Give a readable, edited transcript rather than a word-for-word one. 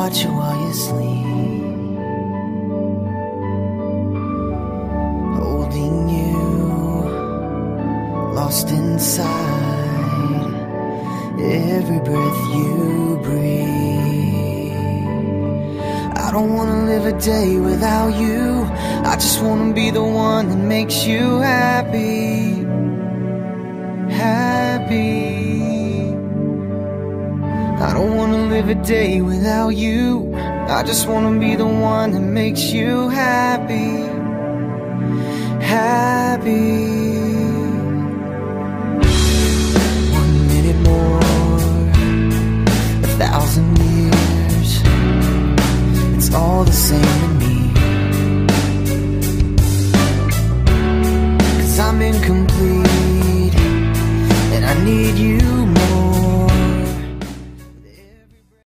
watch you while you sleep, holding you, lost inside every breath you breathe. I don't wanna live a day without you. I just wanna be the one that makes you happy, happy. I don't wanna live a day without you. I just wanna be the one that makes you happy, happy. 1 minute more, 1,000 years, it's all the same